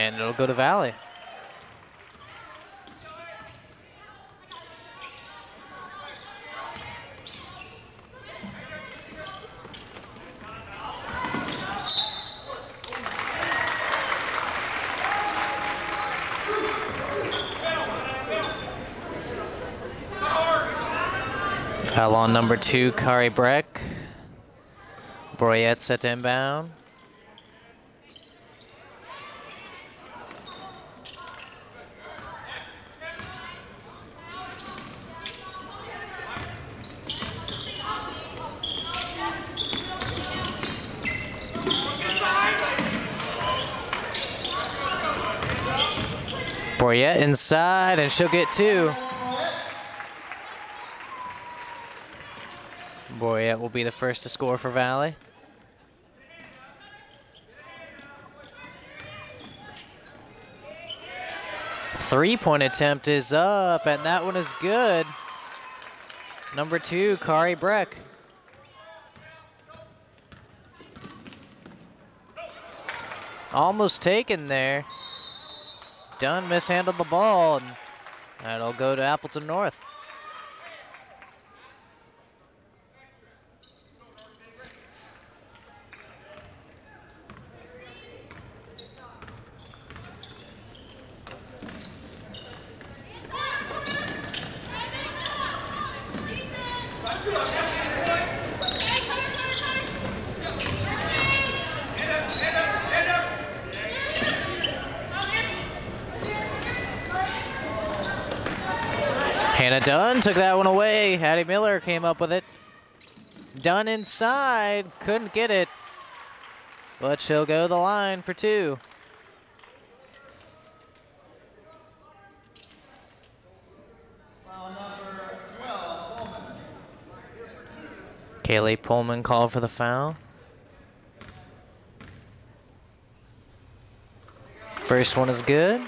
And it'll go to Valley. Foul on number 2, Kari Breck. Boyette set to inbound. Boyette inside, and she'll get 2. Boyette will be the first to score for Valley. Three-point attempt is up, and that one is good. Number 2, Kari Breck. Almost taken there. Dunn mishandled the ball, and that'll go to Appleton North. Hannah Dunn took that one away. Addie Miller came up with it. Dunn inside, couldn't get it, but she'll go the line for 2. Kaylee Pullman called for the foul. First one is good.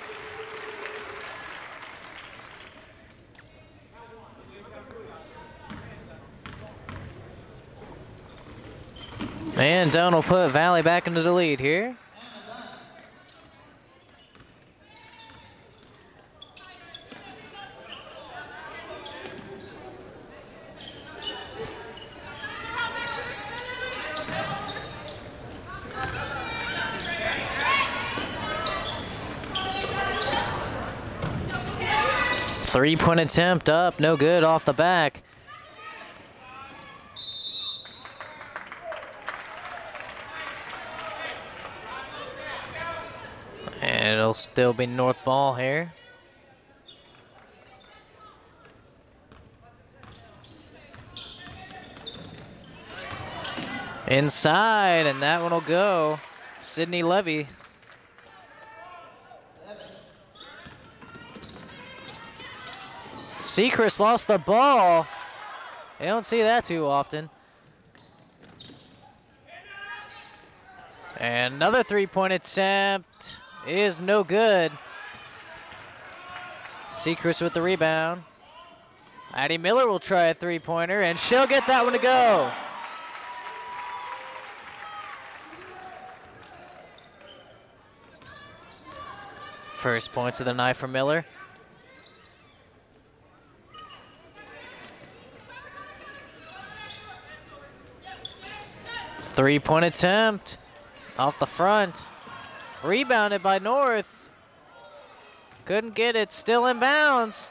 And Dunn will put Valley back into the lead here. Three-point attempt up, no good off the back. And it'll still be North ball here. Inside, and that one will go. Sydney Levy. Sechrist lost the ball. You don't see that too often. And another three-point attempt is no good. Sechrist with the rebound. Addie Miller will try a three-pointer, and she'll get that one to go. First points of the night for Miller. Three-point attempt off the front. Rebounded by North. Couldn't get it, still in bounds.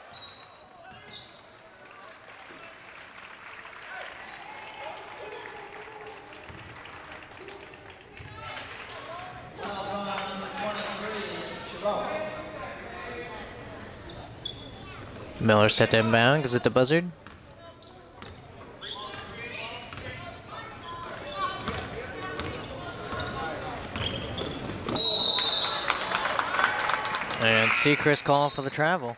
Miller set to inbound, gives it to Buzzard. And Sechrist calling for the travel.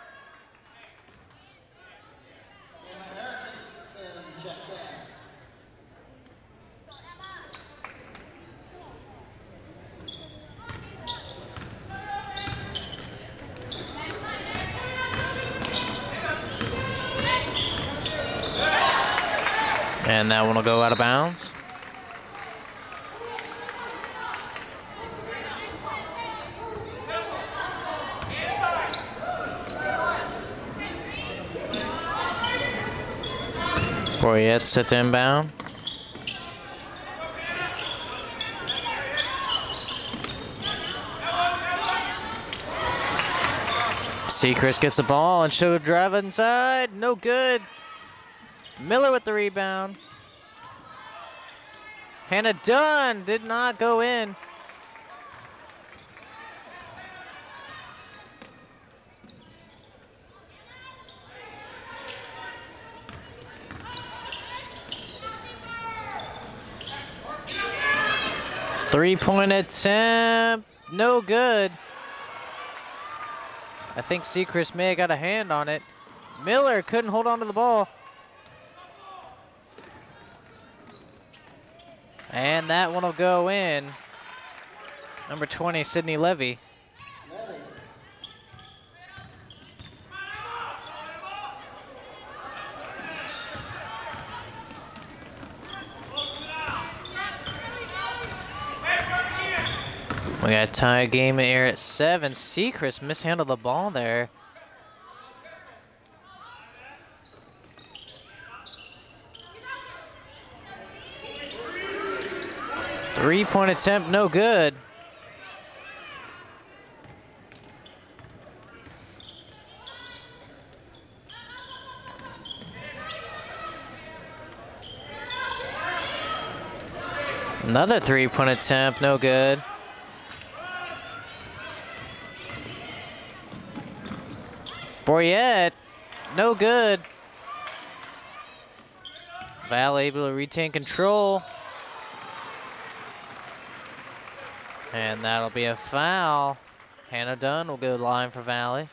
And that one will go out of bounds. Boyette sits inbound. Sechrist gets the ball and she'll drive inside. No good. Miller with the rebound. Hannah Dunn did not go in. Three-point attempt, no good. I think Sechrist may have got a hand on it. Miller couldn't hold on to the ball. And that one will go in. Number 20, Sydney Levy. We got a tie game here at 7. Sechrist mishandled the ball there. Three-point attempt, no good. Another three-point attempt, no good. Boyette, no good. Val able to retain control. And that'll be a foul. Hannah Dunn will go to the line for Valley.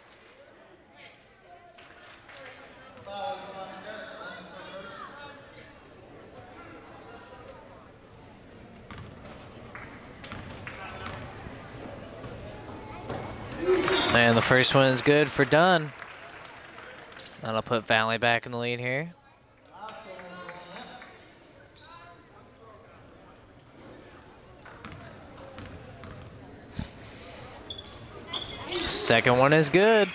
And the first one is good for Dunn. That'll put Valley back in the lead here. Second one is good.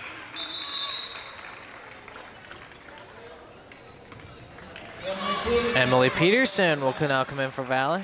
Emily Peterson will now come in for Valley.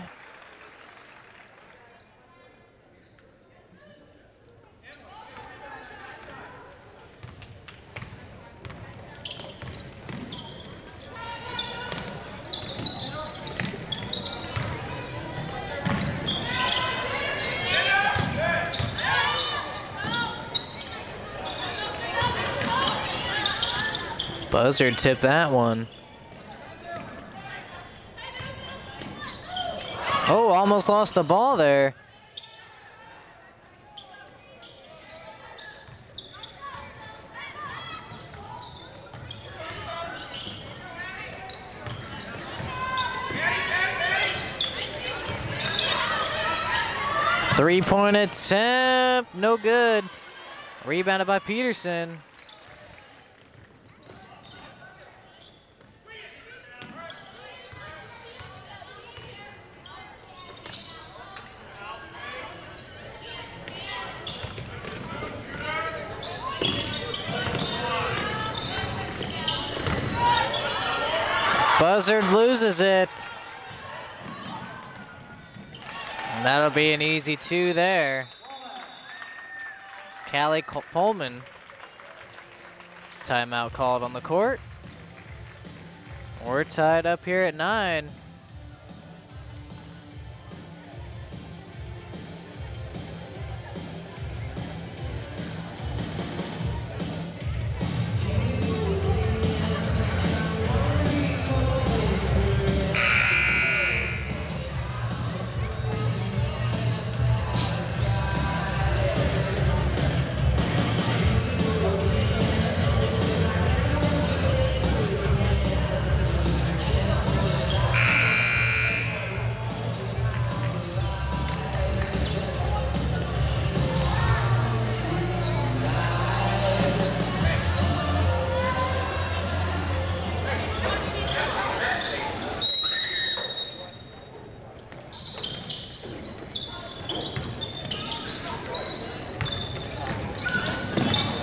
Buzzard tipped that one. Oh, almost lost the ball there. Three-point attempt, no good. Rebounded by Peterson. Buzzard loses it. And that'll be an easy 2 there. Callie Pullman. Timeout called on the court. We're tied up here at 9.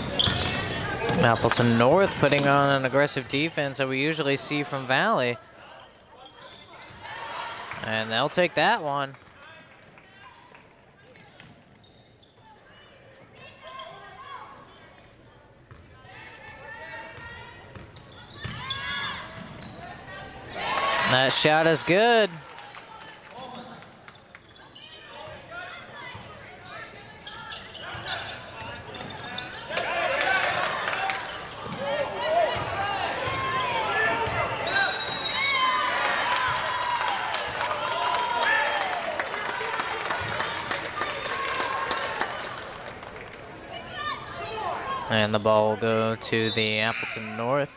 Appleton North putting on an aggressive defense that we usually see from Valley. And they'll take that one. That shot is good. And the ball will go to the Appleton North.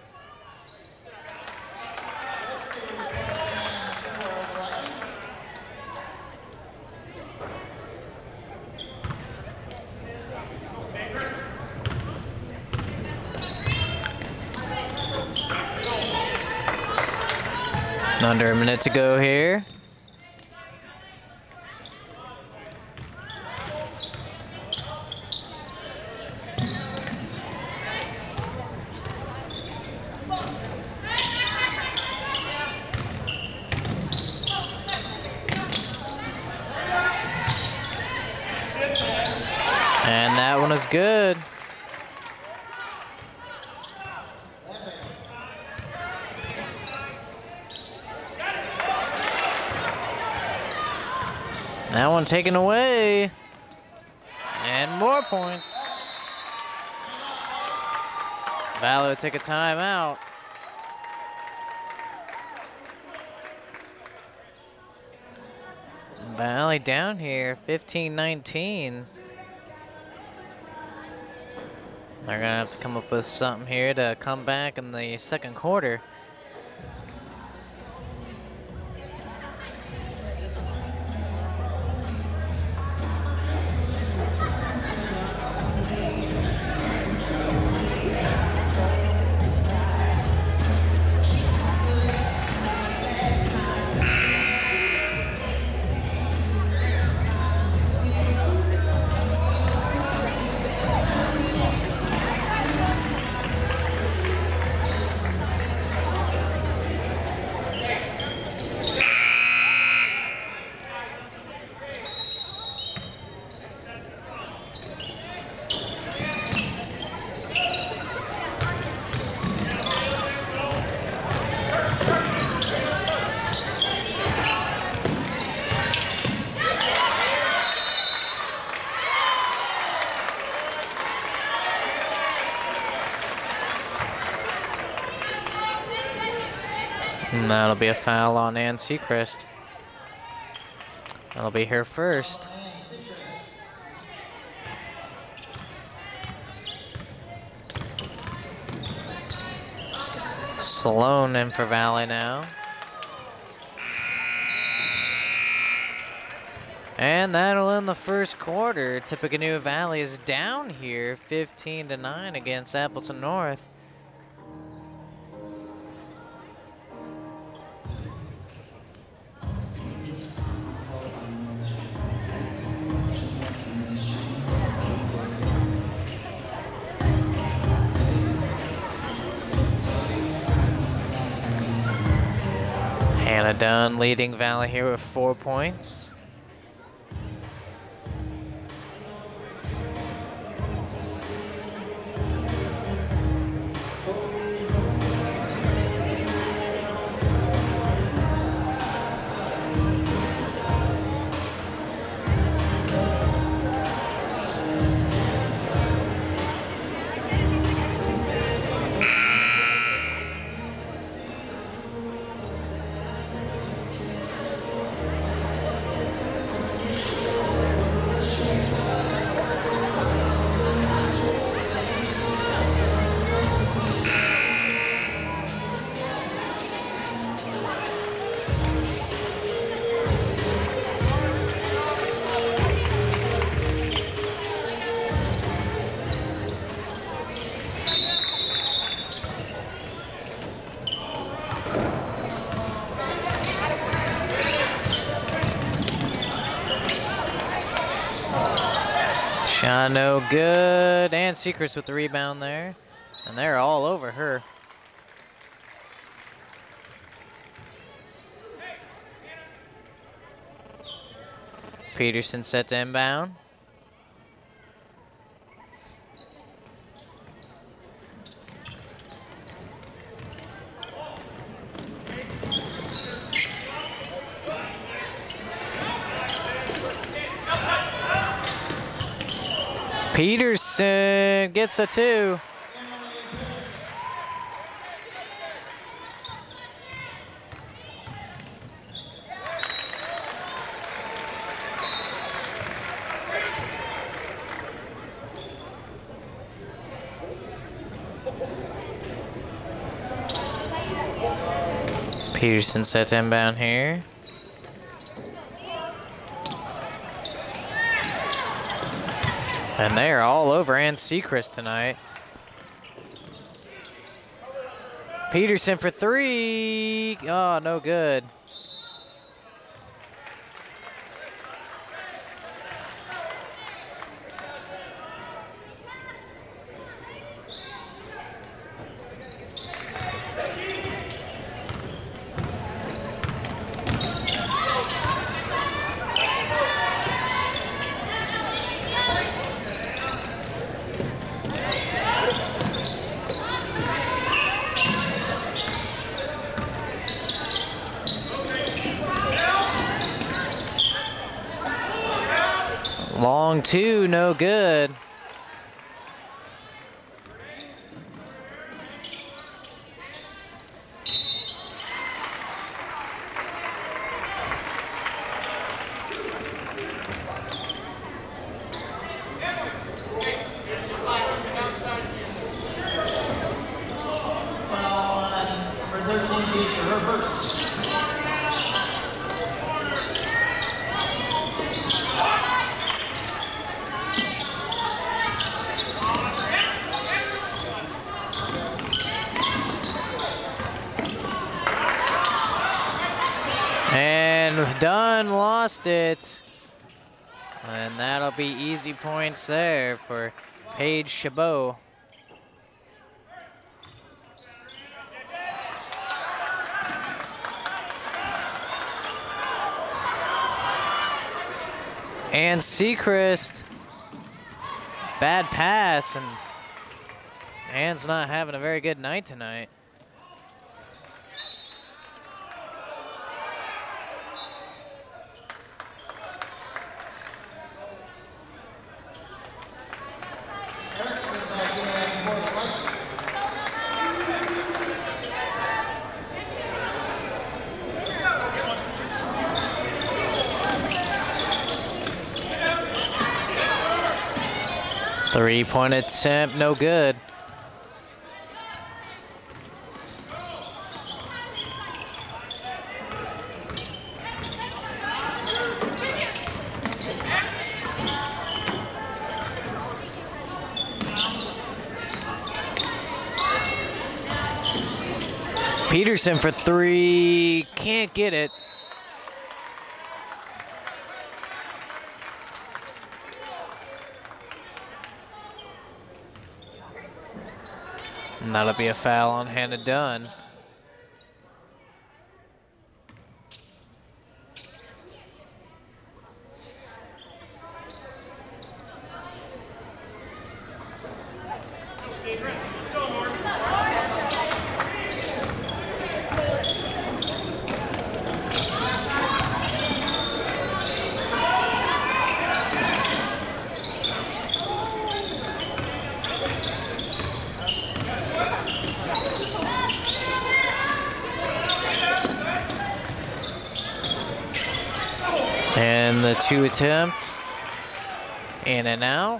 Under a minute to go here. And that one is good. That one taken away. And more point. Valley will take a timeout. Valley down here, 15-19. They're gonna have to come up with something here to come back in the second quarter. And that'll be a foul on Ann Seacrest. That'll be her first. Sloan in for Valley now. And that'll end the first quarter. Tippecanoe Valley is down here 15-9 against Appleton North. Hannah Dunn leading Valley here with 4 points. Shot no good. Ann Seacrest with the rebound there. And they're all over her. Peterson set to inbound. Peterson gets a 2. Peterson set to inbound here. And they're all over Ann Sechrist tonight. Peterson for 3. Oh, no good. Long 2, no good. And Dunn lost it. And that'll be easy points there for Paige Chabot. And Sechrist, bad pass, and Ann's not having a very good night tonight. Three-point attempt, no good. Peterson for 3, can't get it. And that'll be a foul on Hannah Dunn. And the 2 attempt, in and out.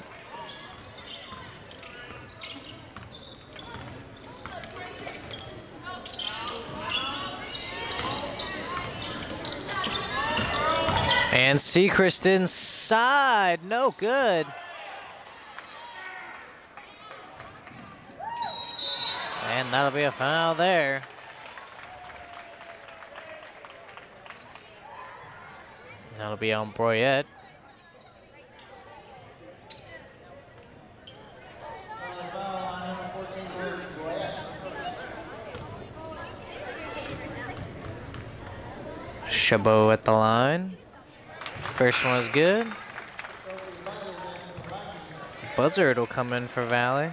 And Sechrist inside, no good. And that'll be a foul there. That'll be on Broyette. Chabot at the line. First one is good. Buzzard will come in for Valley.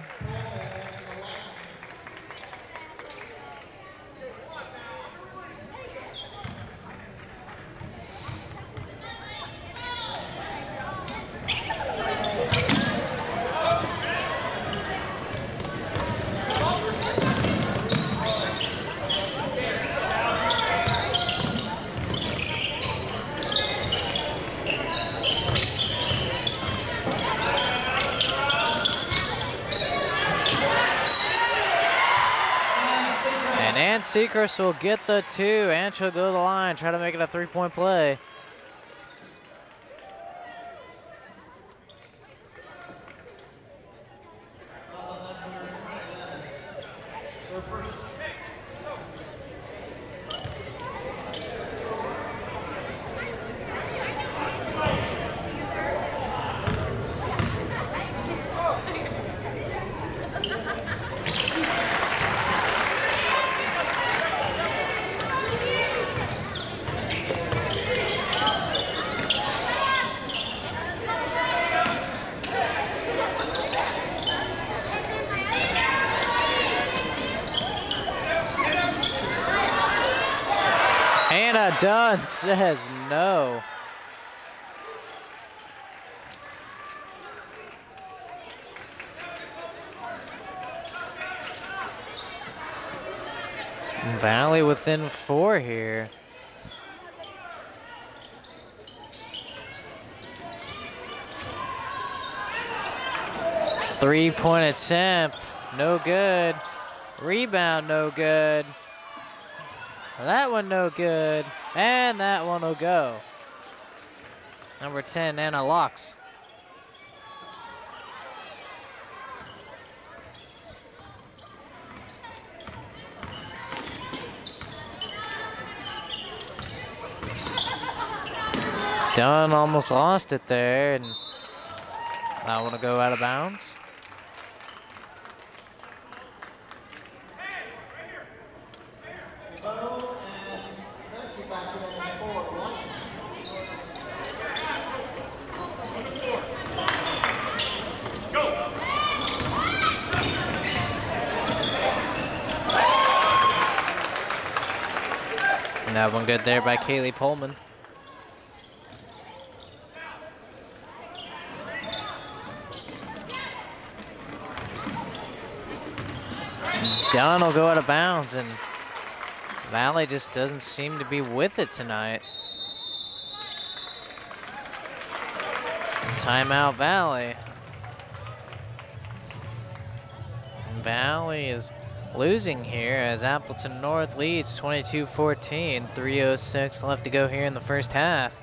And Seacrest will get the 2, and she'll go to the line, try to make it a 3-point play. Hannah Dunn says no. Valley within 4 here. Three-point attempt, no good. Rebound, no good. That one no good, and that one will go. Number 10, Anna Locks. Dunn almost lost it there, and that one will go out of bounds. And that one good there by Kaylee Pullman. Dunn will go out of bounds, and Valley just doesn't seem to be with it tonight. Timeout Valley. Valley is losing here as Appleton North leads 22-14. 3:06 left to go here in the first half.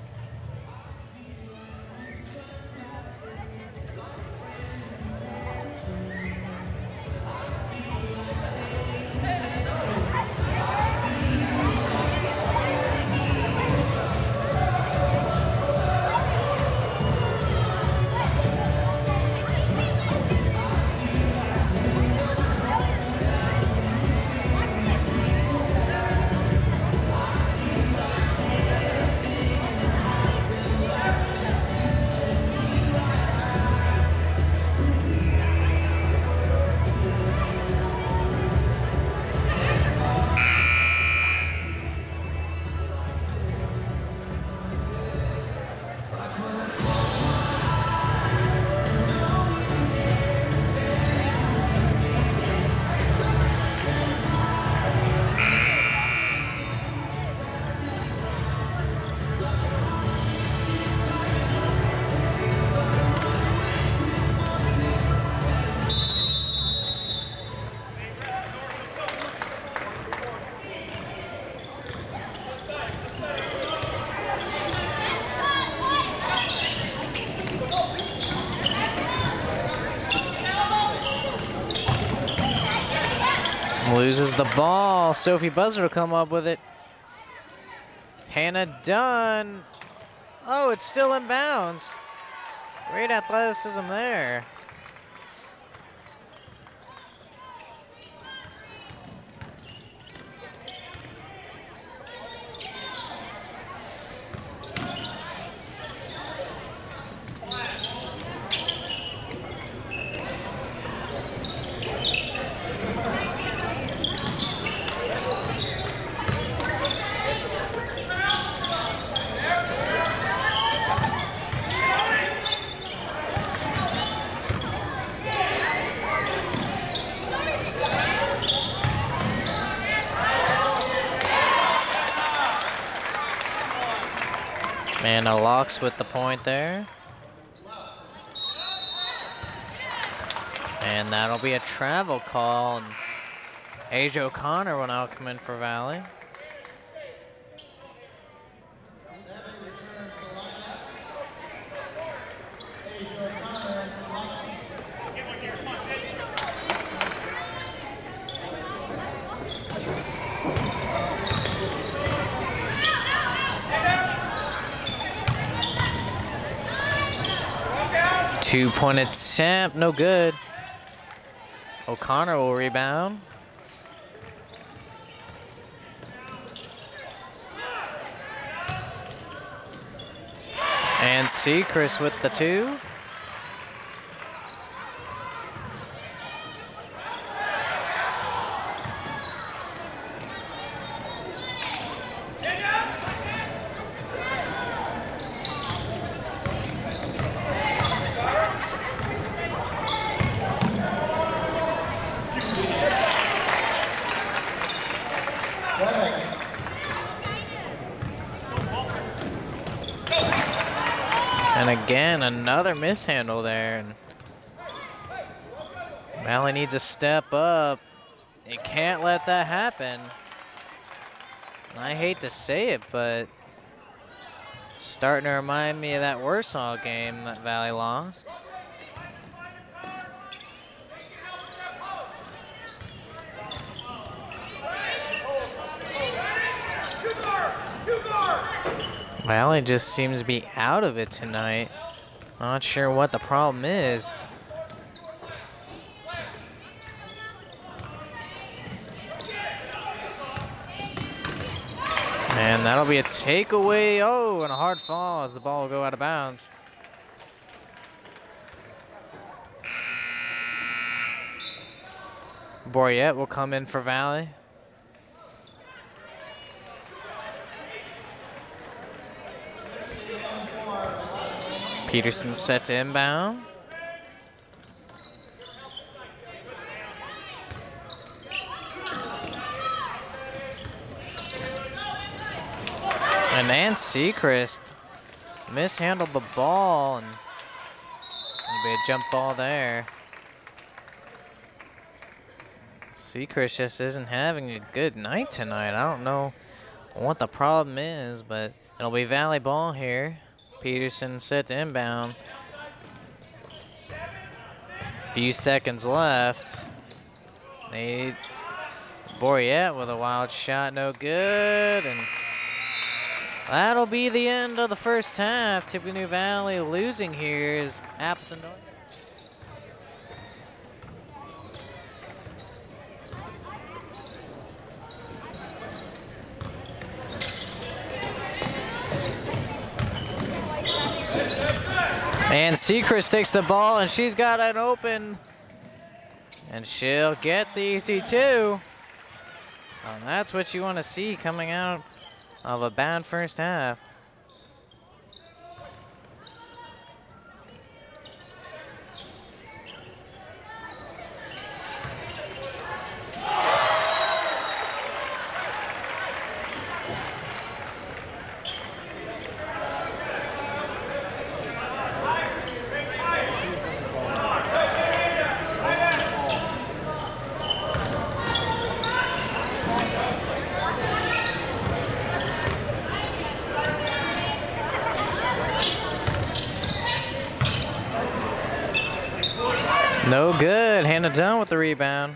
Loses the ball. Sophie Buzzard will come up with it. Hannah Dunn. Oh, it's still in bounds. Great athleticism there. And a Locks with the point there. And that'll be a travel call. And Age O'Connor will now come in for Valley. Two-point attempt, no good. O'Connor will rebound. And Sechrist with the two. And again, another mishandle there. And Valley needs to step up. You can't let that happen. I hate to say it, but it's starting to remind me of that Warsaw game that Valley lost. Valley just seems to be out of it tonight. Not sure what the problem is. And that'll be a takeaway. Oh, and a hard fall as the ball will go out of bounds. Boyette will come in for Valley. Peterson set to inbound. And Nance Sechrist mishandled the ball, and there'll be a jump ball there. Sechrist just isn't having a good night tonight. I don't know what the problem is, but it'll be Valley ball here. Peterson set to inbound. Few seconds left. Boyette with a wild shot, no good. And that'll be the end of the first half. Tippecanoe Valley losing here is Appleton North. And Sechrist takes the ball, and she's got it open. And she'll get the easy two. And that's what you want to see coming out of a bad first half. No good. Hannah Dunn with the rebound.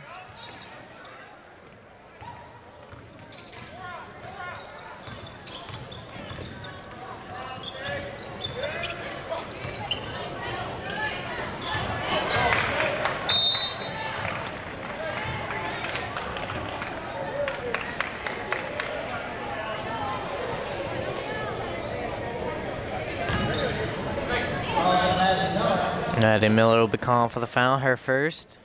Maddie Miller will be calling for the foul, her first.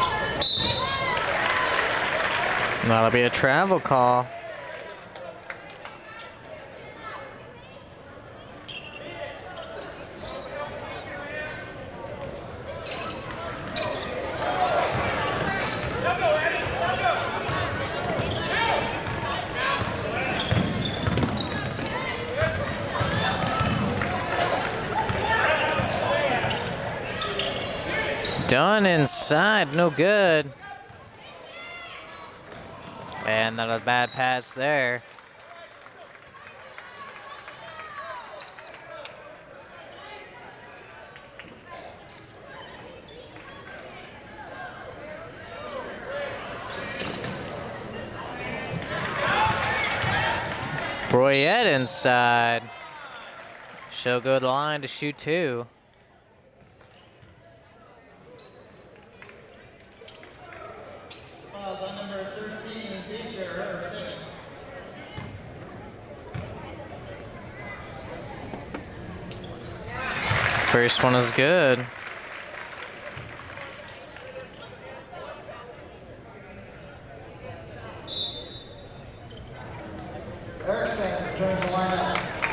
That'll be a travel call. Dunn inside, no good. And not a bad pass there. Broyette inside. She'll go to the line to shoot 2. Number 13, Teacher, her second. First one is good. Erickson turns the lineup.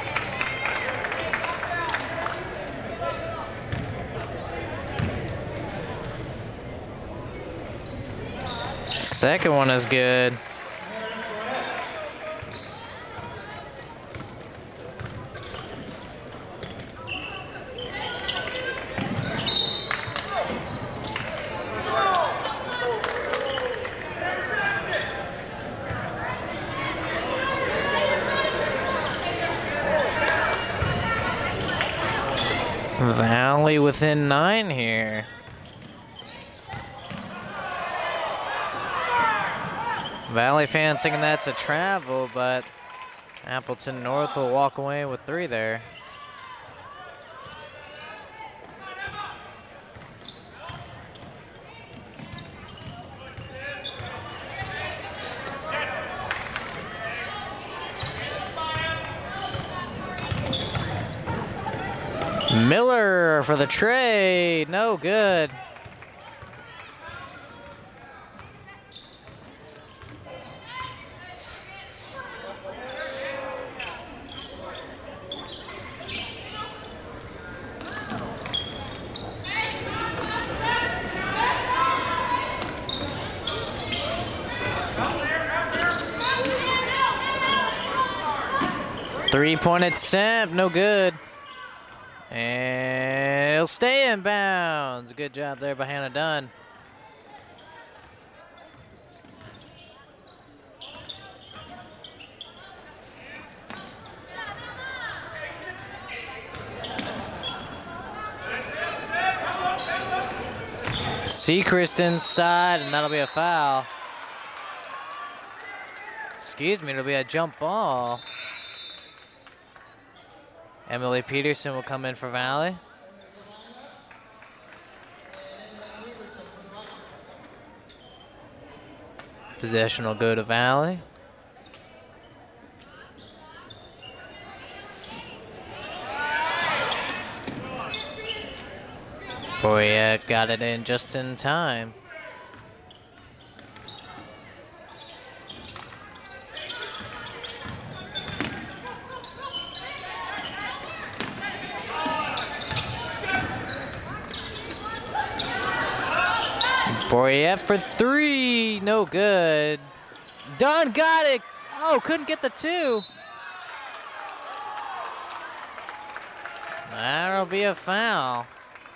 Second one is good. Valley within 9 here. Valley fans thinking that's a travel, but Appleton North will walk away with 3 there. Miller for the trade, no good. Three-point attempt, no good. And it'll stay in bounds. Good job there by Hannah Dunn. Sechrist inside, and that'll be a foul. Excuse me, it'll be a jump ball. Emily Peterson will come in for Valley. Possession will go to Valley. Boyette got it in just in time. Boyette for 3, no good. Dunn got it. Oh, couldn't get the 2. That'll be a foul.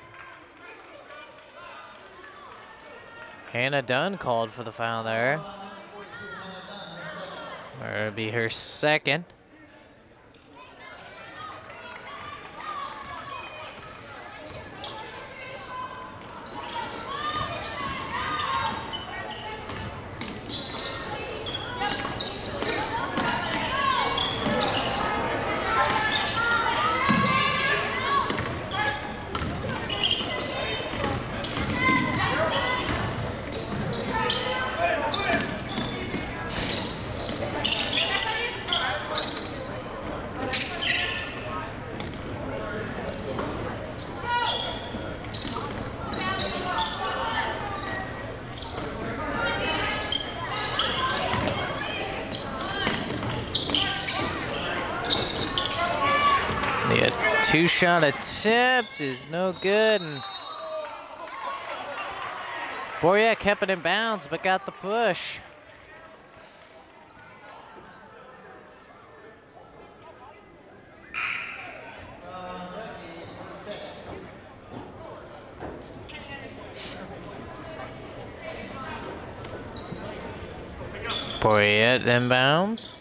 Hannah Dunn called for the foul there. Or it'll be her second. The 2-shot attempt is no good. And Boyette kept it in bounds, but got the push. Boyette inbounds.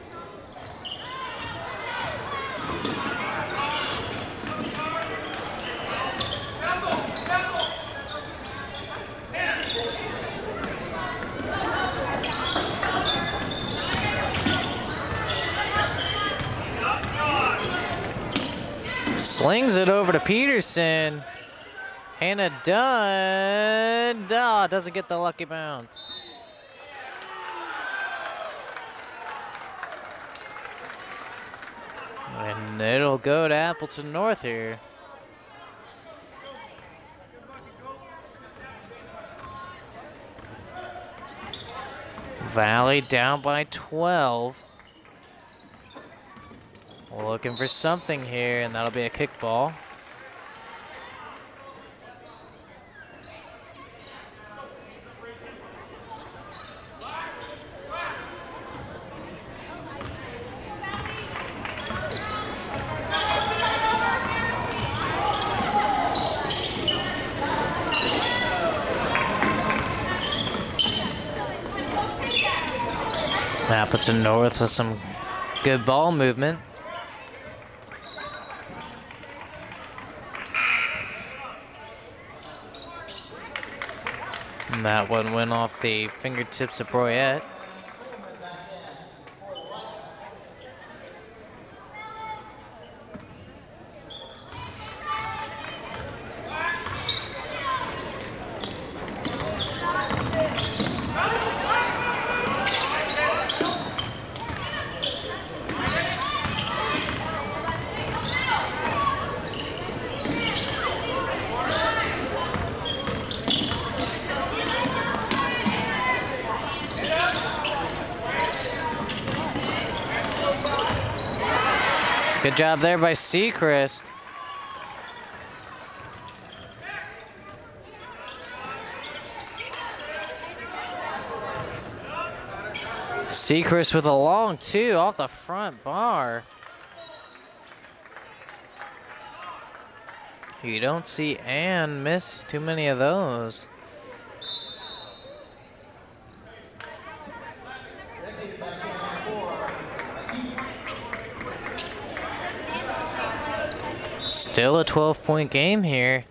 Slings it over to Peterson. Hannah Dunn. Oh, doesn't get the lucky bounce. And it'll go to Appleton North here. Valley down by 12. Looking for something here, and that'll be a kickball. Appleton North with some good ball movement. And that one went off the fingertips of Boyette. Good job there by Sechrist. Sechrist with a long two off the front bar. You don't see Ann miss too many of those. Still a 12-point game here.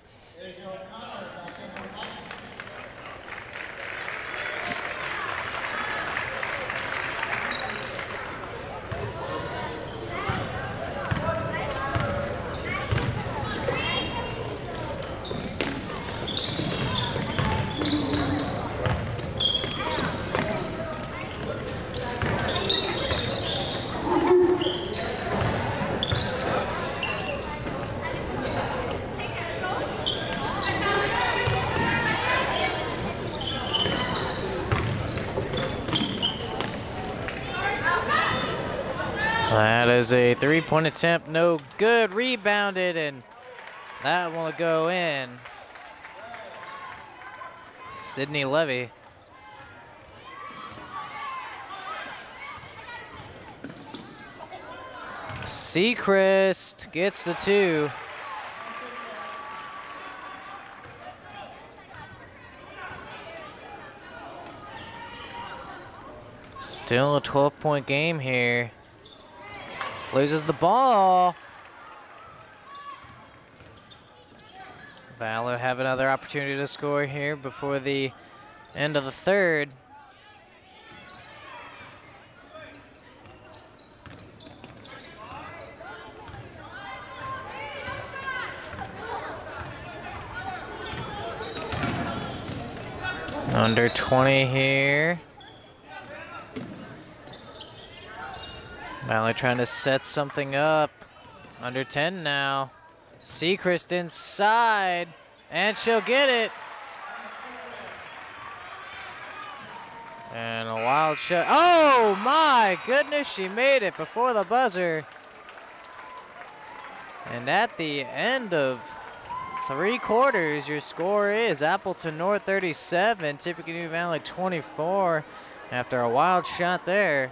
That is a three-point attempt, no good. Rebounded, and that will go in. Sydney Levy. Sechrist gets the two. Still a 12-point game here. Loses the ball. Valor have another opportunity to score here before the end of the third. Under 20 here. Valor trying to set something up. Under 10 now. Sechrist inside, and she'll get it. And a wild shot. Oh my goodness, she made it before the buzzer. And at the end of 3 quarters, your score is Appleton North 37, Tippecanoe Valley 24. After a wild shot there.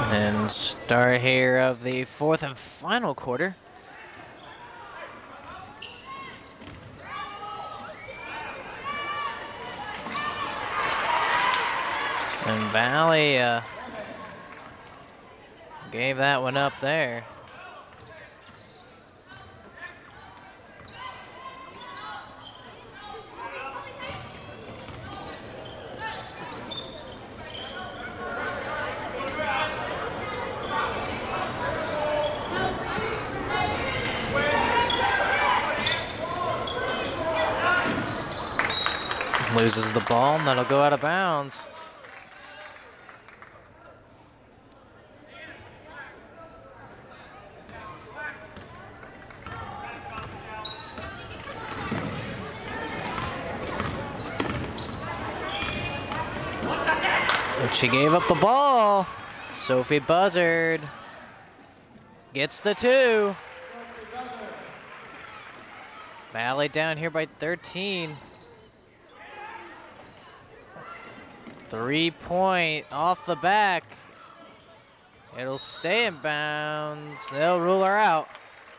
And start here of the fourth and final quarter. And Valley gave that one up there. Loses the ball, and that'll go out of bounds. But she gave up the ball. Sophie Buzzard gets the 2. Valley down here by 13. 3-point off the back. It'll stay in bounds. They'll rule her out.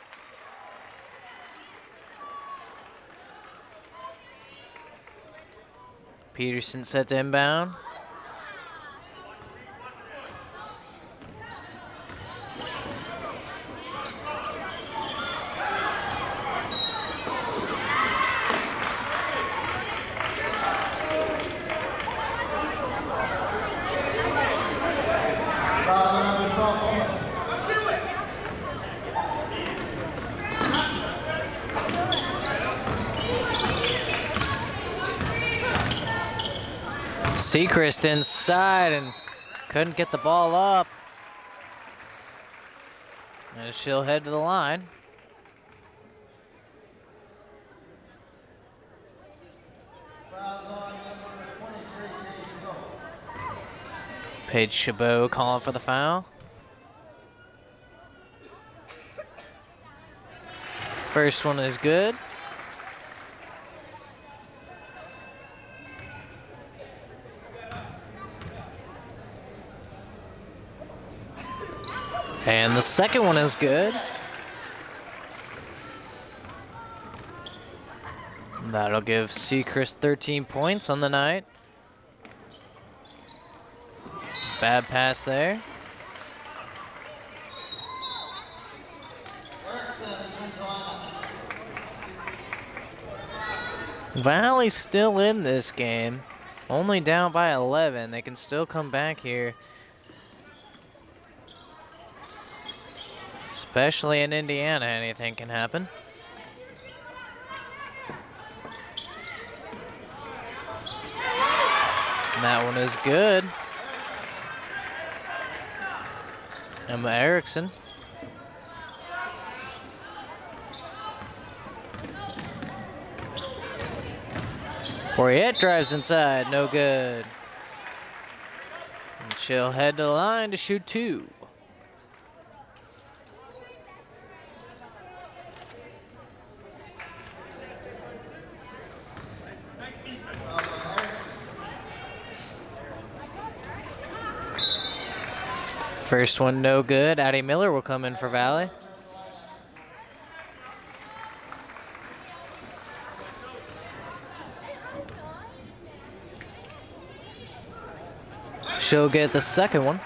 Peterson set to inbound. Sechrist inside and couldn't get the ball up. And she'll head to the line. Paige Chabot calling for the foul. First one is good. And the second one is good. That'll give Sechrist 13 points on the night. Bad pass there. Valley's still in this game. Only down by 11. They can still come back here. Especially in Indiana, anything can happen. And that one is good. Emma Erickson. Poirier drives inside, no good. And she'll head to the line to shoot 2. First one no good. Addie Miller will come in for Valley. She'll get the second one.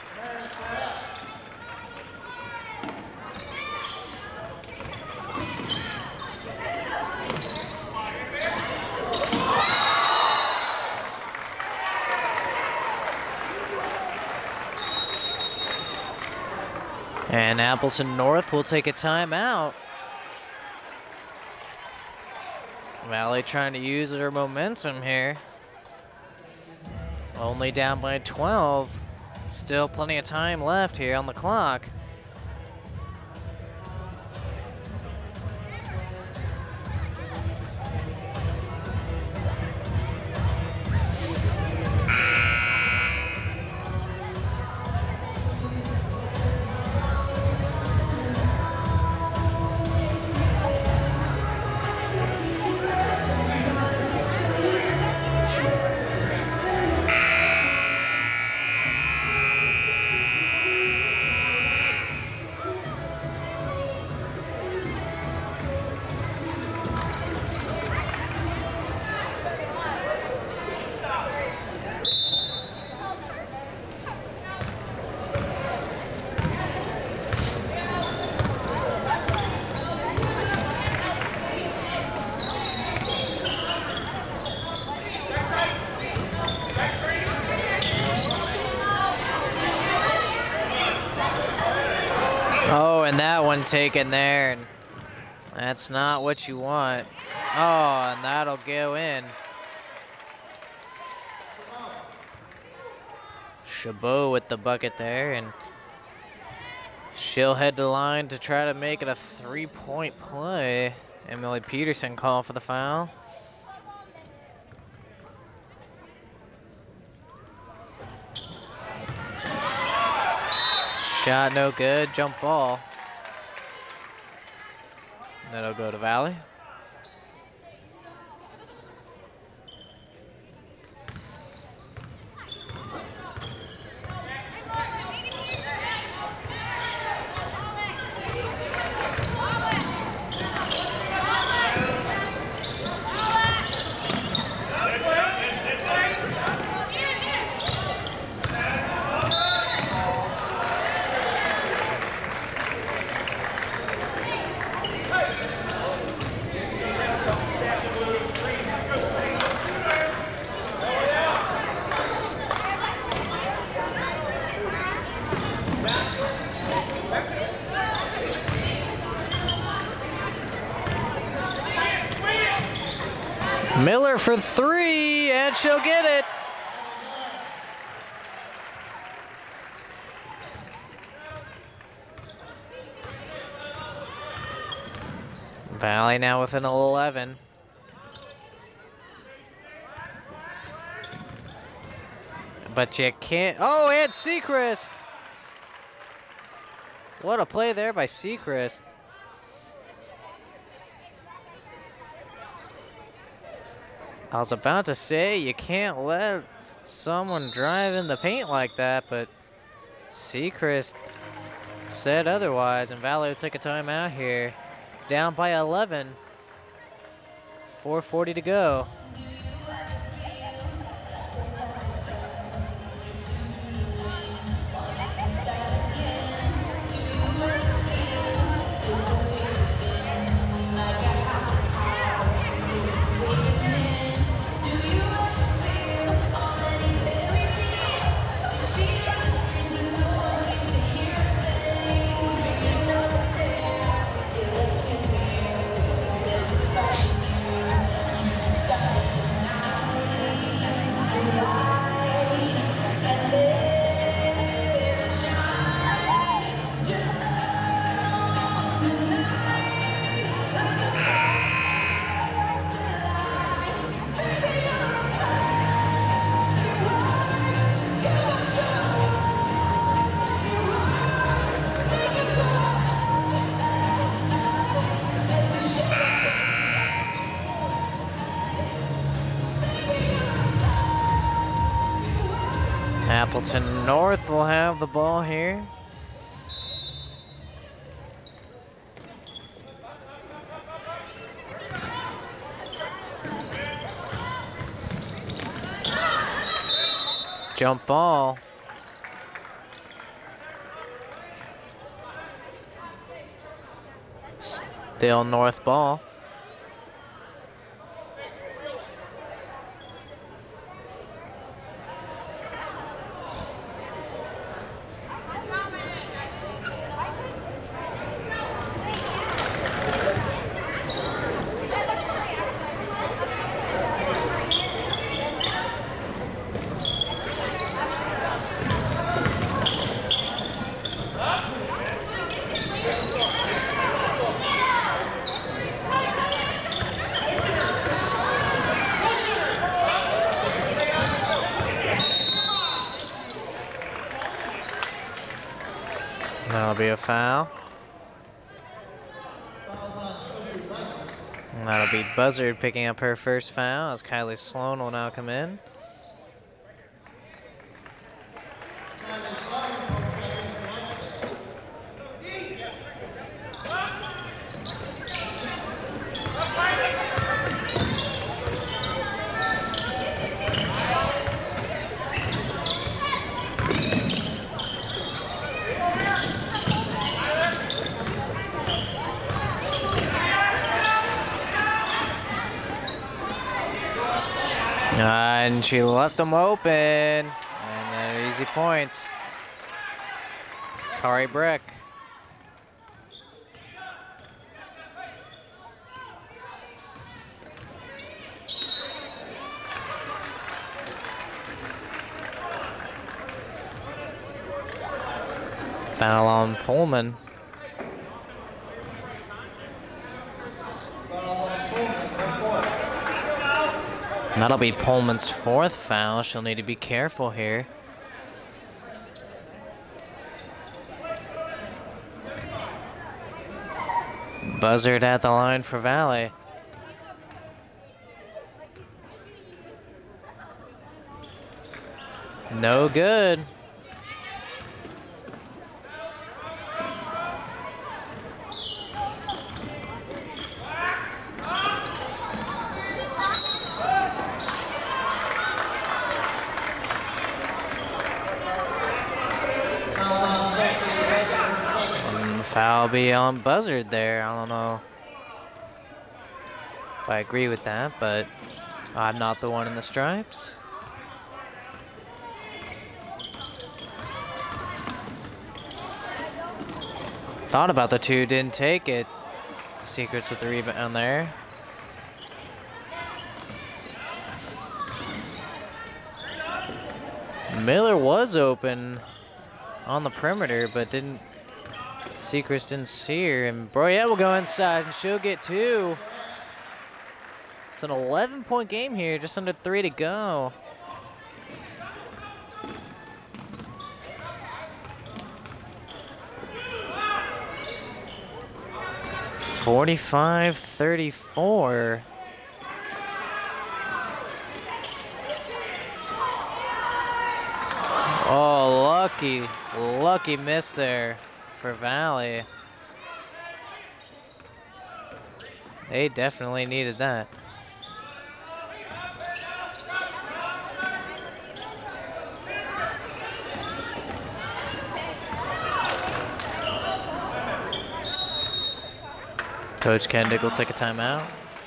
And Appleton North will take a timeout. Valley trying to use their momentum here. Only down by 12. Still plenty of time left here on the clock. one taken there, and that's not what you want. Oh, and that'll go in. Chabot with the bucket there, and she'll head to the line to try to make it a 3-point play. Emily Peterson called for the foul. Shot no good, jump ball. That'll go to Valley. Miller for 3, and she'll get it. Valley now within 11. But you can't. Oh, and Sechrist. What a play there by Sechrist. I was about to say you can't let someone drive in the paint like that, but Sechrist said otherwise, and Valley will take a timeout here. Down by 11. 4:40 to go. Appleton North will have the ball here. Jump ball. Still North ball. That'll be a foul. That'll be Buzzard picking up her first foul as Kylie Sloan will now come in. And she left them open, and then easy points. Kari Brick. Foul on Pullman. And that'll be Pullman's 4th foul. She'll need to be careful here. Buzzard at the line for Valley. No good. Foul be on Buzzard there. I don't know if I agree with that, but I'm not the one in the stripes. Thought about the 2, didn't take it. Secrets with the rebound there. Miller was open on the perimeter, but didn't. Secrets didn't see her, and Broyette will go inside, and she'll get 2. It's an 11-point game here, just under 3 to go. (45-34). Oh, lucky miss there for Valley. They definitely needed that. Coach Kendick will take a timeout.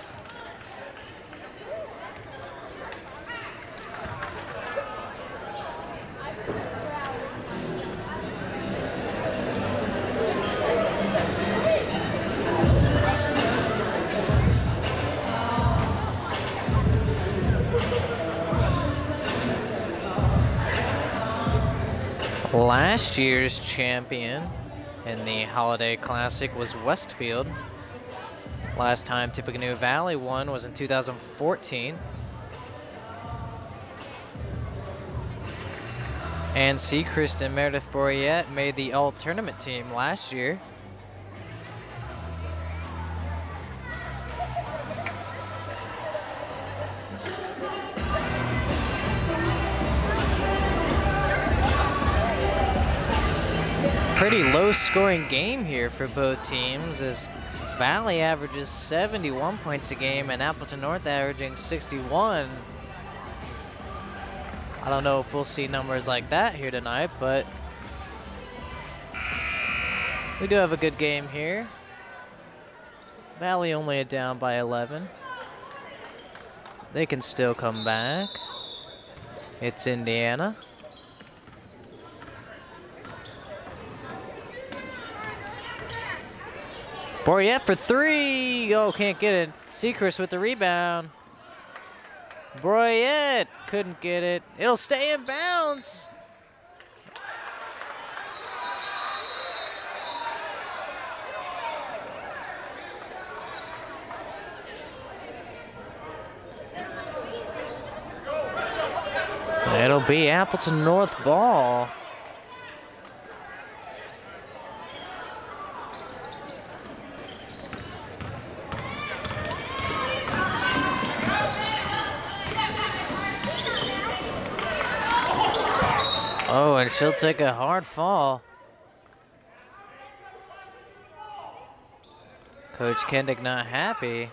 Last year's champion in the Holiday Classic was Westfield. Last time Tippecanoe Valley won was in 2014. And Sechrist and Meredith Broyette made the all-tournament team last year. Pretty low-scoring game here for both teams, as Valley averages 71 points a game and Appleton North averaging 61. I don't know if we'll see numbers like that here tonight, but we do have a good game here. Valley only down by 11. They can still come back. It's Indiana. Broyette for 3. Oh, can't get it. Sechrist with the rebound. Broyette couldn't get it. It'll stay in bounds. It'll be Appleton North ball. Oh, and she'll take a hard fall. Coach Kendick not happy.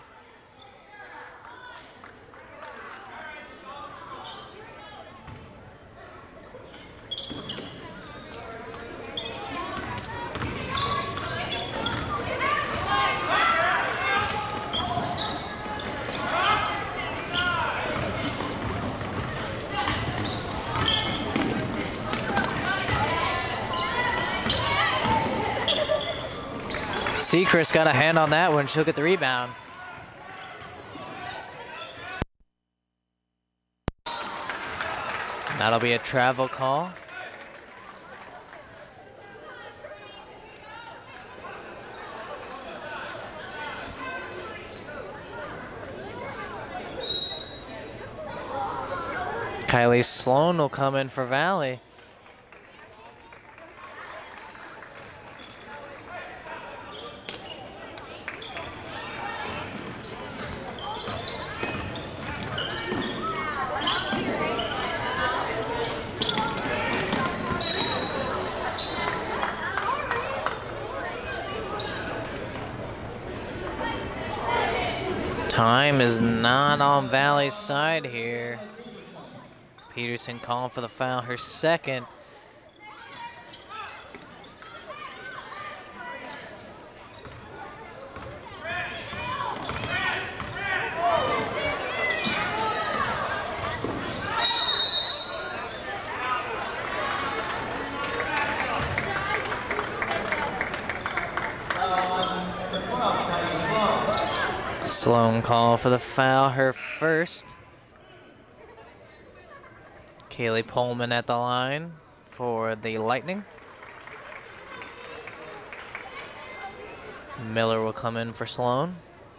Sechrist got a hand on that one. She'll get the rebound. That'll be a travel call. Kylie Sloan will come in for Valley. Time is not on Valley's side here. Peterson calling for the foul, her second. Sloan call for the foul, her first. Kaylee Pullman at the line for the Lightning. Miller will come in for Sloan.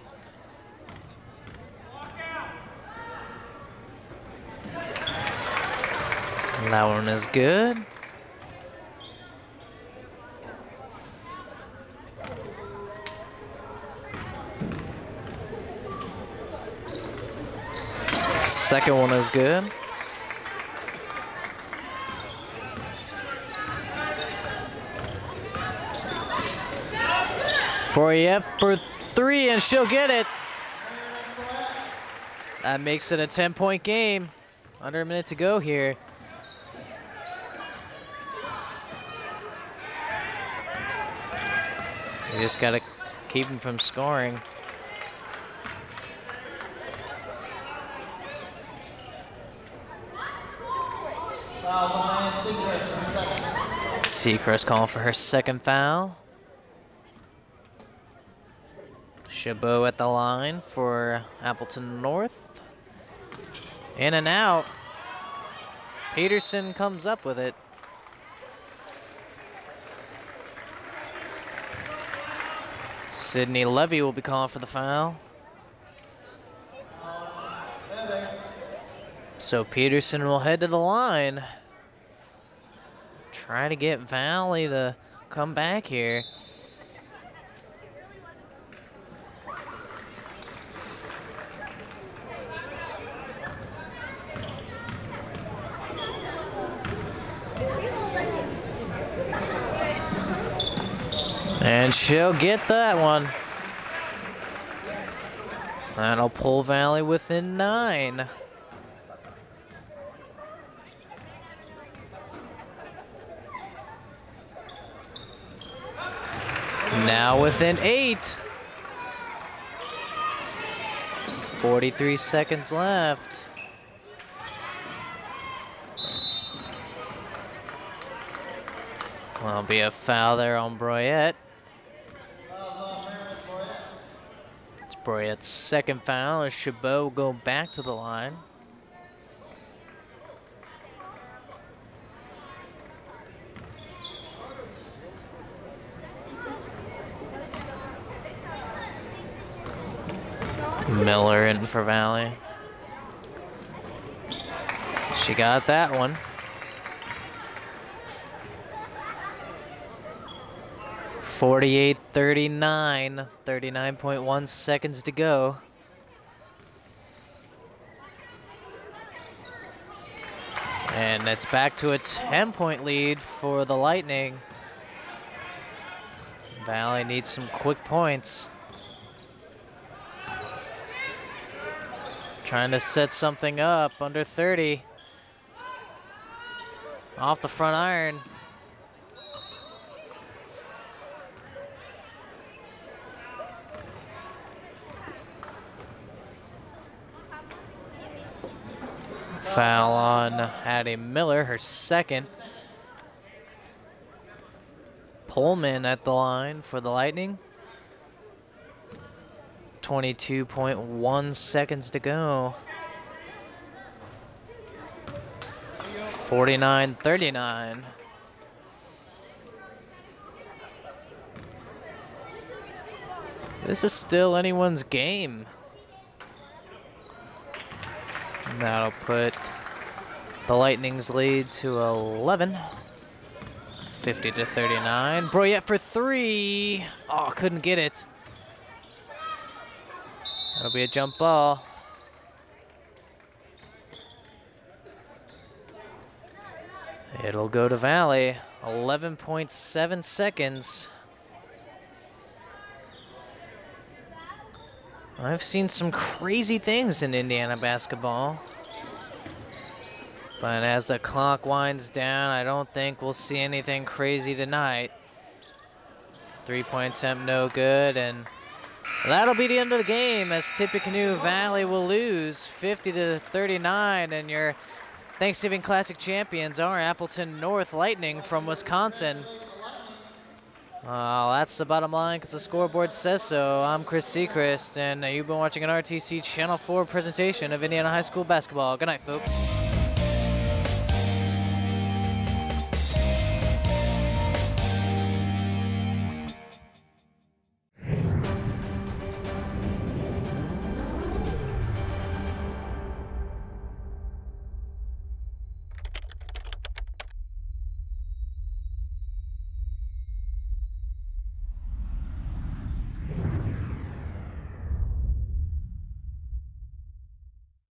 That one is good. Second one is good. Boryep for three, and she'll get it. That makes it a 10-point game. Under a minute to go here. You just gotta keep them from scoring. Seacrest calling for her second foul. Chabot at the line for Appleton North. In and out. Peterson comes up with it. Sydney Levy will be calling for the foul. So Peterson will head to the line. Trying to get Valley to come back here. And she'll get that one. That'll pull Valley within 9. Now within 8. 43 seconds left. There'll be a foul there on Broyette. It's Broyette's second foul as Chabot will go back to the line. Miller in for Valley. She got that one. (48-39), 39.1 seconds to go. And it's back to a 10-point lead for the Lightning. Valley needs some quick points. Trying to set something up under 30. Off the front iron. Foul on Addie Miller, her second. Pullman at the line for the Lightning. 22.1 seconds to go. 49-39. This is still anyone's game. That'll put the Lightning's lead to 11. 50-39. Broyette for three. Oh, couldn't get it. That'll be a jump ball. It'll go to Valley. 11.7 seconds. I've seen some crazy things in Indiana basketball. But as the clock winds down, I don't think we'll see anything crazy tonight. 3-point attempt no good, and that'll be the end of the game as Tippecanoe Valley will lose 50-39, and your Thanksgiving Classic champions are Appleton North Lightning from Wisconsin. That's the bottom line because the scoreboard says so. I'm Chris Seacrest, and you've been watching an RTC Channel 4 presentation of Indiana High School basketball. Good night, folks.